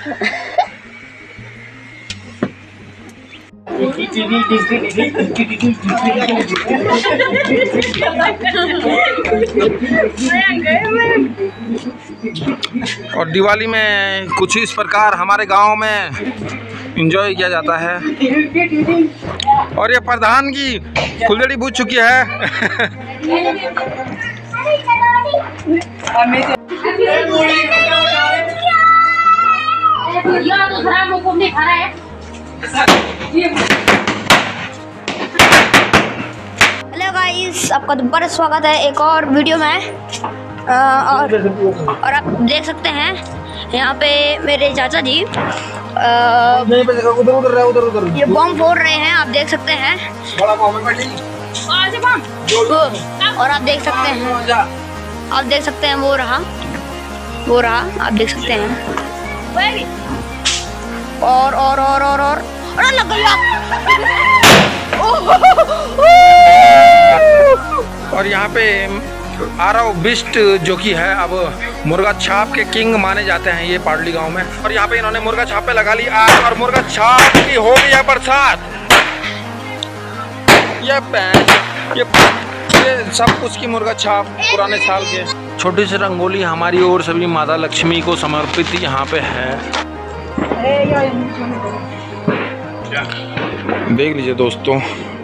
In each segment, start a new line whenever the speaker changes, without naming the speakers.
और दिवाली में कुछ इस प्रकार हमारे गांव में एंजॉय किया जाता है। और ये प्रधान की फुलझड़ी बुझ चुकी है।
हेलो गाइस, आपका दोबारा स्वागत है एक और वीडियो में। और आप देख सकते हैं यहाँ पे मेरे चाचा जी ये बम फोड़ रहे हैं, आप देख सकते हैं। और आप देख सकते हैं, वो रहा आप देख सकते हैं। और लग गया।
और यहाँ पे आरव बिस्ट जो कि है अब मुर्गा छाप के किंग माने जाते हैं ये पाडली गांव में। और यहाँ पे इन्होंने मुर्गा छाप पे लगा ली आग और मुर्गा छाप की हो गई है बरसात। ये सब कुछ की मुर्गा छाप पुराने साल के। छोटी सी रंगोली हमारी ओर सभी माता लक्ष्मी को समर्पित यहाँ पे है। देख लीजिए दोस्तों,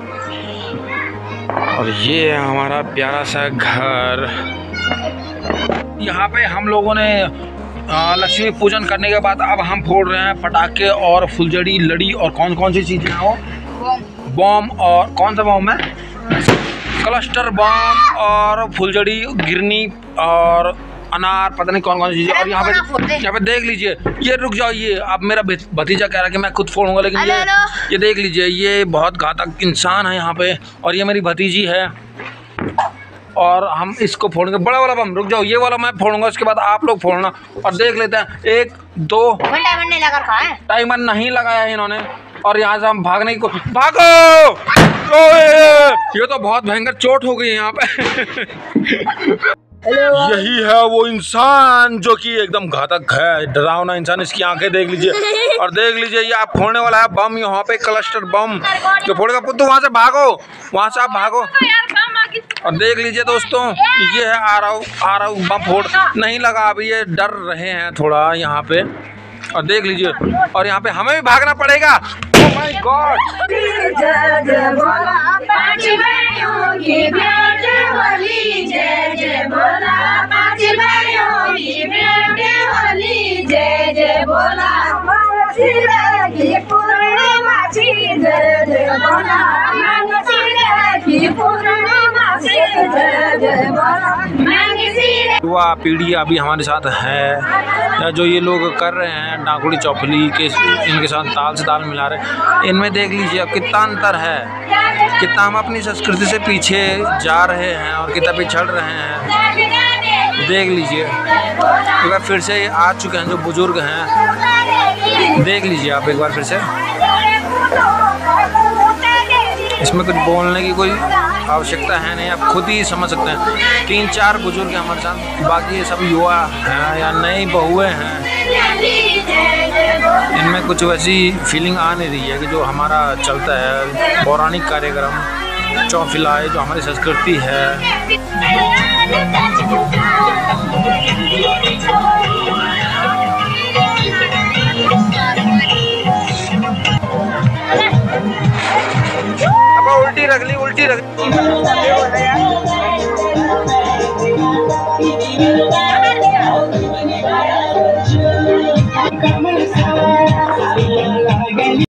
और ये है हमारा प्यारा सा घर। यहाँ पे हम लोगों ने लक्ष्मी पूजन करने के बाद अब हम फोड़ रहे हैं पटाखे और फुलझड़ी, लड़ी और कौन सी चीजें हैं वो बम। और कौन सा बम है? क्लस्टर बम और फुलझड़ी, गिरनी और अनार, पता नहीं कौन सी चीजें। और यहाँ पे देख लीजिए, ये रुक जाओ, ये अब मेरा भतीजा कह रहा है कि मैं खुद फोड़ूंगा, लेकिन ये देख लीजिए, ये बहुत घातक इंसान है यहाँ पे। और ये मेरी भतीजी है और हम इसको फोड़ेंगे। बड़ा वाला बम, रुक जाओ, ये वाला मैं फोड़ूंगा, उसके बाद आप लोग फोड़ना। और देख लेते हैं 1 2 टाइमर नहीं लगाया है इन्होंने। और यहाँ से हम भागने की भागो। ये तो बहुत भयंकर चोट हो गई है यहाँ पे। यही है वो इंसान जो कि एकदम घातक है, डरावना इंसान। इसकी आंखें देख लीजिए। और देख लीजिए, ये आप फोड़ने वाला है बम, यहाँ पे क्लस्टर बम जो फोड़ेगा। पुत्तू वहां से भागो, वहां से आप भागो। और देख लीजिए दोस्तों, ये है आरव बम फोड़ नहीं लगा अभी, ये डर रहे हैं थोड़ा यहाँ पे। और देख लीजिए, और यहाँ पे हमें भी भागना पड़ेगा। Oh my god. युवा पीढ़ी अभी हमारे साथ है, जो ये लोग कर रहे हैं डाकुड़ी चौफली के, इनके साथ ताल से ताल मिला रहे हैं। इनमें देख लीजिए अब कितना अंतर है, कितना हम अपनी संस्कृति से पीछे जा रहे हैं और कितना पिछड़ रहे हैं। देख लीजिए, एक बार फिर से आ चुके हैं जो बुजुर्ग हैं। देख लीजिए आप एक बार फिर से। इसमें कुछ बोलने की कोई आवश्यकता है नहीं, आप खुद ही समझ सकते हैं। 3-4 बुजुर्ग हैं हमारे साथ, बाकी ये सब युवा हैं या नई बहुएं हैं। इनमें कुछ वैसी फीलिंग आ नहीं रही है कि जो हमारा चलता है पौराणिक कार्यक्रम चौफिलाए, जो हमारी संस्कृति है। अब उल्टी रख ली।